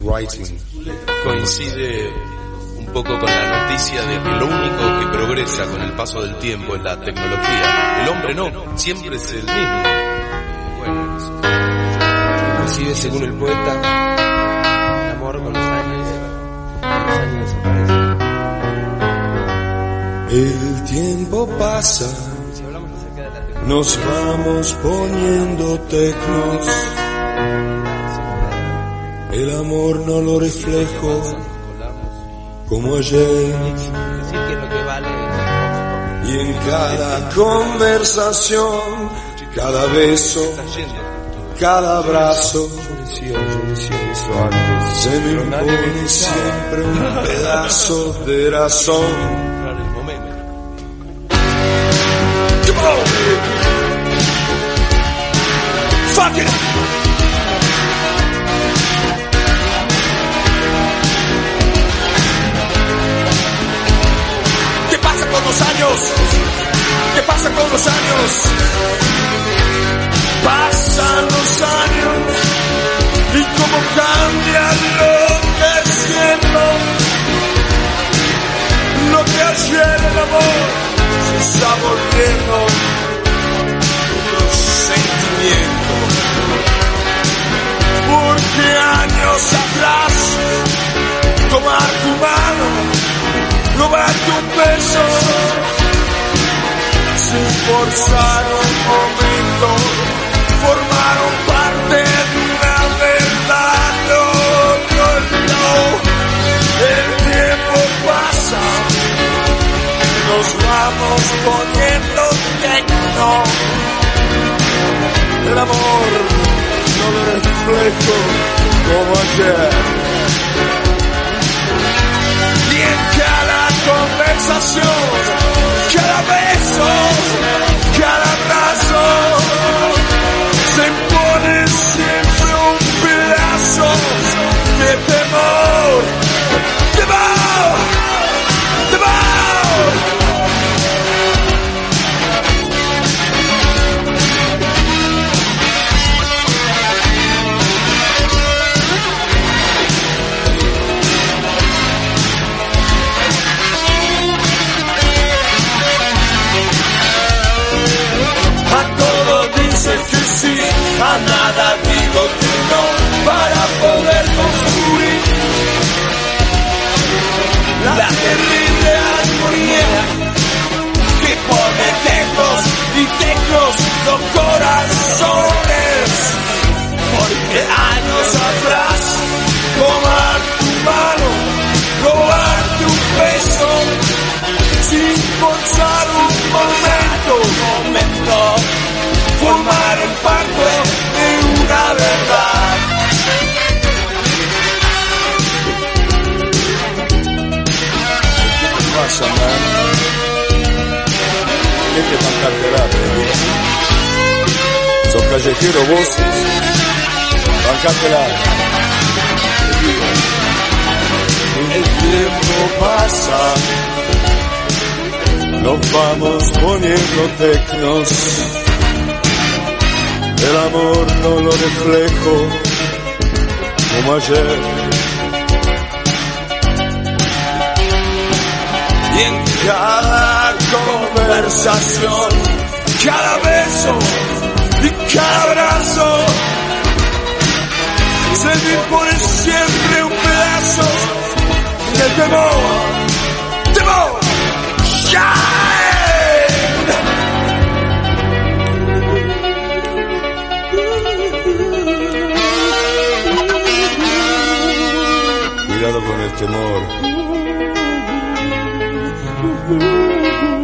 Coincide un poco con la noticia de que lo único que progresa con el paso del tiempo es la tecnología. El hombre no, siempre es el mismo. Bueno, inclusive según el poeta, el amor con los años desaparece. El tiempo pasa, nos vamos poniendo tecnos. El amor no lo reflejo como ayer. Y en cada conversación, cada beso, cada abrazo, se me impone siempre un pedazo de razón. Fuck it! ¿Qué pasa con los años? ¿Qué pasa con los años? Pasan los años y cómo cambia lo que siento. Lo que ayer el amor se está volviendo otro sentimiento. Porque años atrás, tomar tu mano, robar tu beso, sin forzar un momento, formaron parte de una verdad. No. El tiempo pasa, nos vamos poniendo tecno. El amor no lo reflejo como ayer. Y en cada conversación, cada beso, cada abrazo, se impone siempre un pedazo de temor. ¡Temor! ¡Temor! A nada digo que no para poder construir la terrible armonía que pone tecnos y tecnos los corazones. Porque años atrás, tomar tu mano, robarte un beso, sin forzar un momento, formaron parte de una verdad. ¿Qué pasa, man? ¿Qué te van a carterar, sos callejero vos? Bancátela. El tiempo pasa, nos vamos poniendo tecnos. El amor no lo reflejo como ayer. Y en cada conversación, cada beso y cada abrazo, se me impone siempre un pedazo de temor. ¡Temor! ¡Shine! Cuidado con el temor.